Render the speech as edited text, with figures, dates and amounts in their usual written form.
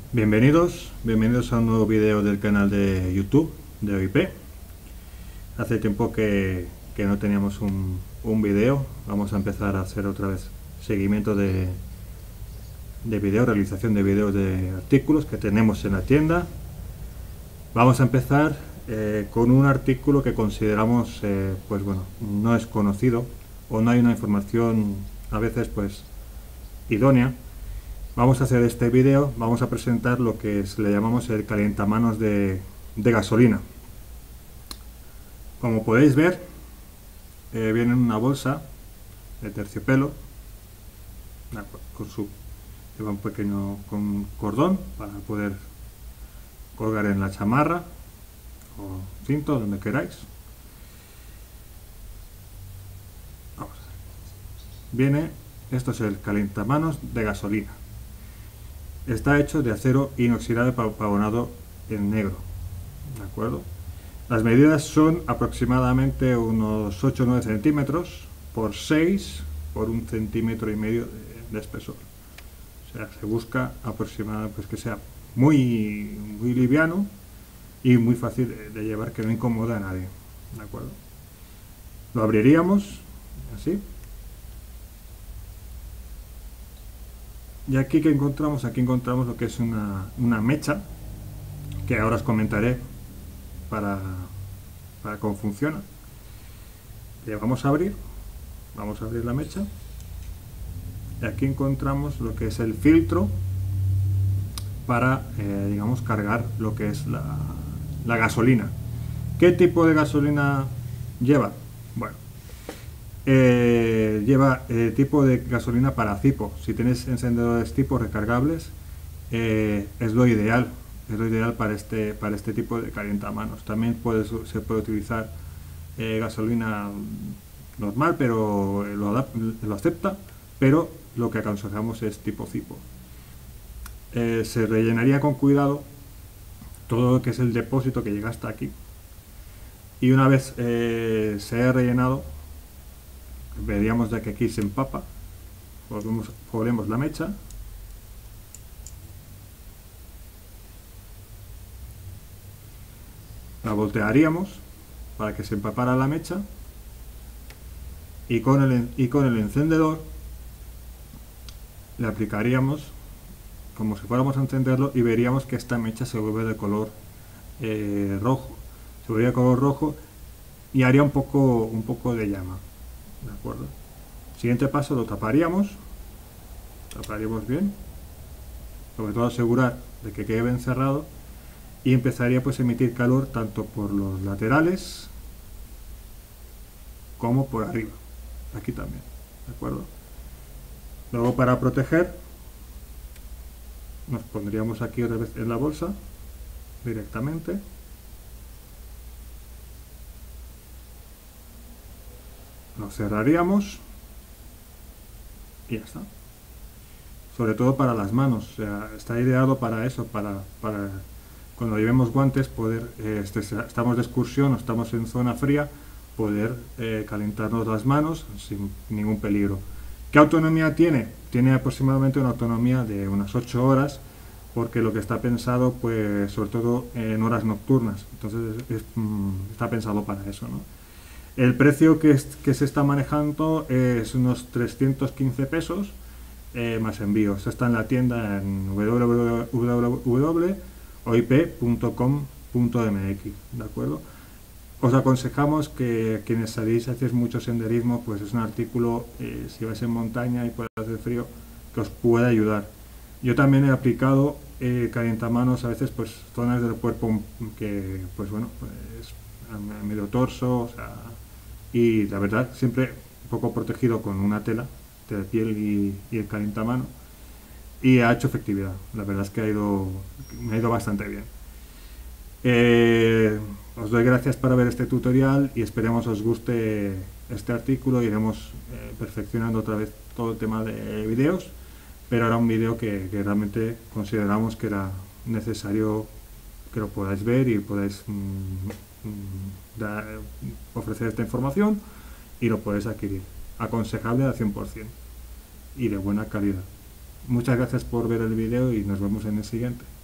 Bienvenidos a un nuevo video del canal de YouTube de OIP. Hace tiempo que no teníamos un video. Vamos a empezar a hacer otra vez seguimiento de video, realización de videos de artículos que tenemos en la tienda. Vamos a empezar con un artículo que consideramos pues bueno, no es conocido o no hay una información a veces pues idónea. Vamos a hacer este video, vamos a presentar lo que le llamamos el calientamanos de gasolina. Como podéis ver, viene en una bolsa de terciopelo, lleva un pequeño con cordón para poder colgar en la chamarra o cinto, donde queráis. Vamos a ver. Esto es el calientamanos de gasolina. Está hecho de acero inoxidable pavonado en negro, ¿de acuerdo? Las medidas son aproximadamente unos 8 o 9 centímetros por 6 por 1,5 centímetros de espesor. O sea, se busca aproximadamente pues que sea muy liviano y muy fácil de llevar, que no incomoda a nadie, ¿de acuerdo? Lo abriríamos así. Y aquí que encontramos, lo que es una mecha, que ahora os comentaré para cómo funciona. Le vamos a abrir la mecha, y aquí encontramos lo que es el filtro para, digamos, cargar lo que es la gasolina. ¿Qué tipo de gasolina lleva? Bueno, lleva tipo de gasolina para Zipo. Si tenéis encendedores tipo recargables, es lo ideal para este tipo de calientamanos. También se puede utilizar gasolina normal, pero lo acepta, pero lo que aconsejamos es tipo Zipo. Se rellenaría con cuidado todo lo que es el depósito que llega hasta aquí, y una vez se haya rellenado, veríamos de que aquí se empapa. Volvemos la mecha, la voltearíamos para que se empapara la mecha, y con el encendedor le aplicaríamos como si fuéramos a encenderlo, y veríamos que esta mecha se vuelve de color rojo, y haría un poco de llama, ¿de acuerdo? Siguiente paso, lo taparíamos bien, sobre todo asegurar de que quede bien cerrado, y empezaría pues a emitir calor tanto por los laterales como por arriba, aquí también, ¿de acuerdo? Luego, para proteger, nos pondríamos aquí otra vez en la bolsa directamente, lo cerraríamos y ya está. Sobre todo para las manos, o sea, está ideado para eso, para cuando llevemos guantes poder, estamos de excursión o estamos en zona fría, poder calentarnos las manos sin ningún peligro. ¿Qué autonomía tiene? Tiene aproximadamente una autonomía de unas 8 horas, porque lo que está pensado, pues sobre todo en horas nocturnas, entonces está pensado para eso, ¿no? El precio que se está manejando es unos 315 pesos más envíos. Esto está en la tienda en www.oip.com.mx, ¿de acuerdo? Os aconsejamos que quienes salís y hacéis mucho senderismo, pues es un artículo, si vais en montaña y puede hacer frío, que os puede ayudar. Yo también he aplicado calientamanos a veces, pues zonas del cuerpo que, pues bueno, pues a medio torso, o sea, y la verdad siempre un poco protegido con una tela de piel y el calientamano, y ha hecho efectividad. La verdad es que me ha ido bastante bien. Os doy gracias por ver este tutorial, y esperemos os guste este artículo. Iremos perfeccionando otra vez todo el tema de videos, pero era un vídeo que realmente consideramos que era necesario que lo podáis ver y podáis ofrecer esta información, y lo podéis adquirir. Aconsejable al 100% y de buena calidad. Muchas gracias por ver el vídeo, y nos vemos en el siguiente.